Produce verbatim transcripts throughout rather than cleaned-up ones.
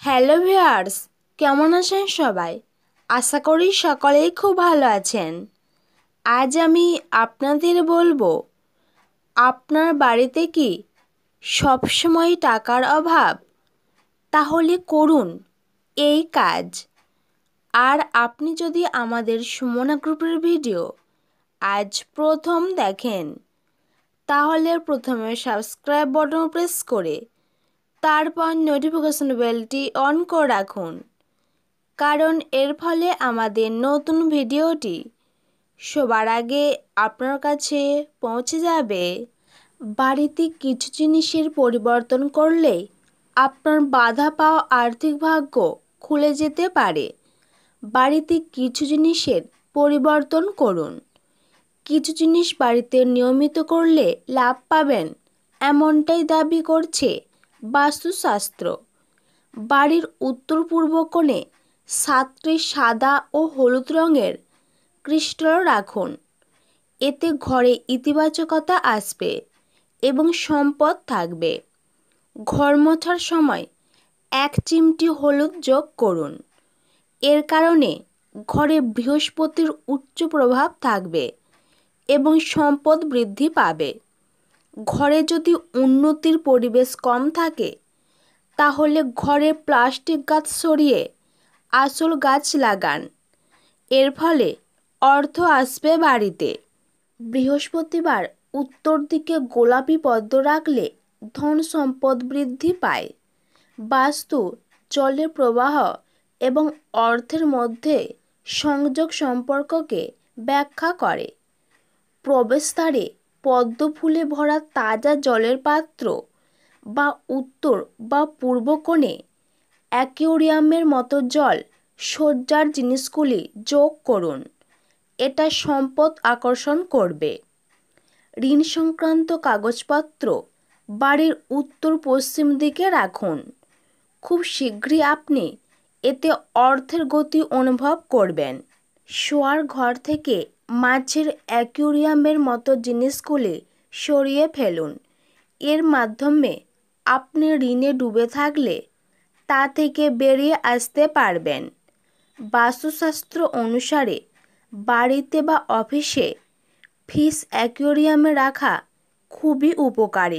Hello viewers, কেমন আছেন সবাই? আশা করি সকলেই খুব ভালো আছেন। আজ আমি আপনাদের বলবো, আপনার বাড়িতে কি সবসময় টাকার অভাব? তাহলে করুন এই কাজ। আর আপনি যদি আমাদের সুমনা গ্রুপের ভিডিও আজ প্রথম দেখেন, তাহলে প্রথমে সাবস্ক্রাইব বাটন প্রেস করে তারপর নোটিফিকেশন বেলটি অন করে রাখুন, কারণ এর ফলে আমাদের নতুন ভিডিওটি সবার আগে আপনার কাছে পৌঁছে যাবে। বাড়িতে কিছু জিনিসের পরিবর্তন করলে আপনার বাধা পাওয়া আর্থিক ভাগ্য খুলে যেতে পারে। বাড়িতে কিছু জিনিসের পরিবর্তন করুন। কিছু জিনিস বাড়িতে নিয়মিত করলে লাভ পাবেন, এমনটাই দাবি করছে বাস্তুশাস্ত্র। বাড়ির উত্তর পূর্ব কোণে সাতটি সাদা ও হলুদ রঙের ক্রিস্টাল রাখুন। এতে ঘরে ইতিবাচকতা আসবে এবং সম্পদ থাকবে। ঘর মোছার সময় এক চিমটি হলুদ যোগ করুন। এর কারণে ঘরে বৃহস্পতির উচ্চ প্রভাব থাকবে এবং সম্পদ বৃদ্ধি পাবে। ঘরে যদি উন্নতির পরিবেশ কম থাকে, তাহলে ঘরে প্লাস্টিক গাছ সরিয়ে আসল গাছ লাগান। এর ফলে অর্থ আসবে বাড়িতে। বৃহস্পতিবার উত্তর দিকে গোলাপি পদ্ম রাখলে ধন সম্পদ বৃদ্ধি পায়। বাস্তু জলের প্রবাহ এবং অর্থের মধ্যে সংযোগ সম্পর্ককে ব্যাখ্যা করে। প্রবেশদ্বারে পদ্ম ফুলে ভরা তাজা জলের পাত্র বা উত্তর বা পূর্ব কোণে অ্যাকুয়ারিয়ামের মতো জল সজ্জার জিনিসগুলি যোগ করুন। এটা সম্পদ আকর্ষণ করবে। ঋণ সংক্রান্ত কাগজপত্র বাড়ির উত্তর পশ্চিম দিকে রাখুন। খুব শীঘ্রই আপনি এতে অর্থের গতি অনুভব করবেন। শোয়ার ঘর থেকে মাছের অ্যাকুয়ারিয়ামের মতো জিনিসগুলি সরিয়ে ফেলুন। এর মাধ্যমে আপনি ঋণে ডুবে থাকলে তা থেকে বেরিয়ে আসতে পারবেন। বাস্তুশাস্ত্র অনুসারে বাড়িতে বা অফিসে ফিশ অ্যাকুয়ারিয়ামে রাখা খুবই উপকারী।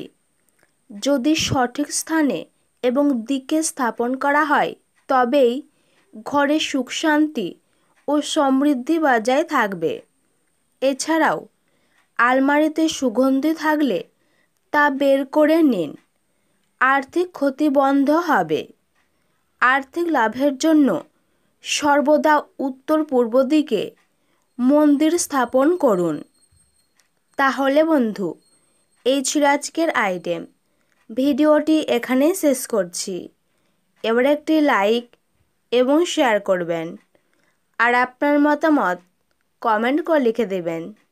যদি সঠিক স্থানে এবং দিকে স্থাপন করা হয়, তবেই ঘরে সুখ শান্তি ও সমৃদ্ধি বজায় থাকবে। এছাড়াও আলমারিতে সুগন্ধি থাকলে তা বের করে নিন। আর্থিক ক্ষতি বন্ধ হবে। আর্থিক লাভের জন্য সর্বদা উত্তর পূর্ব দিকে মন্দির স্থাপন করুন। তাহলে বন্ধু, এই ছিল আজকের আইটেম। ভিডিওটি এখানেই শেষ করছি। এবার একটি লাইক এবং শেয়ার করবেন, আর আপনার মতামত কমেন্ট করে লিখে দেবেন।